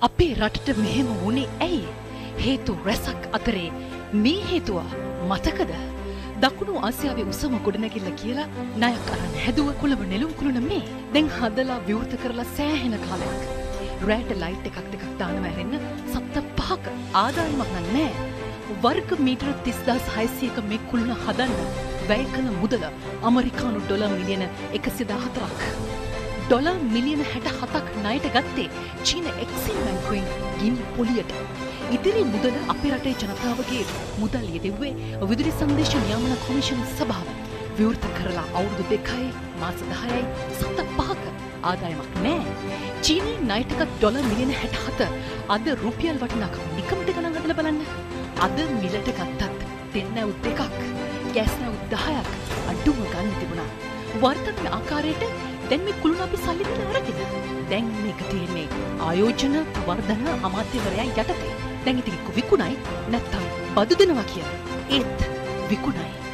අපේ රටට මෙහෙම වුණේ ඇයි? හේතු රැසක් අතරේ මේ හේතුව මතකද? දකුණු ආසියාවේ උසම ගොඩනැගිල්ල කියලා ණයක් අරන් හැදුව කොළඹ නෙළුම් කුළුණ මේ දැන් හදලා විවෘත කරලා සෑහෙන කාලයක්. රෑට ලයිට් එකක් දෙකක් දානවා ඇරෙන්න සප්ත 5ක ආදායමක් නෑ. වර්ග මීටර 30600ක මේ කුළුණ හදන්න වැය කළ මුදල ඇමරිකානු ඩොලර් මිලියන 114ක්. ඩොලර් මිලියන 67ක් ණයට ගත්තේ චීන එක්සිම් බැංකුවෙන් ගිනි පොලියට. ඉදිරි මුදල අපේ රටේ ජනතාවගේ මුදල් යෙදෙව්වේ විදුලි සංදේශ නියාමන කොමිෂන් සභාව. විවෘත කරලා අවුරුදු 2යි මාස 10යි සත 5ක ආදායමක් නෑ. චීනයේ ණයටගත් ඩොලර් මිලියන 67 අද රුපියල් වටිනාකම නිකමට ගණන් හදලා බලන්න. අද මිලට ගත්තත් දෙන්නව් දෙකක් ගෑස් නැව් 10ක් අඩුම ගන්න තිබුණා. වර්තමාන ආකාරයට දැන් මේ කුළුණ අපි සල්ලි දෙන්න අරගෙන දැන් මේක තියෙන්නේ ආයෝජන වර්ධන අමාත්‍යවරයා යටතේ. දැන් ඉතින් විකුණයි නැත්තම් බදු දෙනවා කියලා. ඒත් විකුණයි.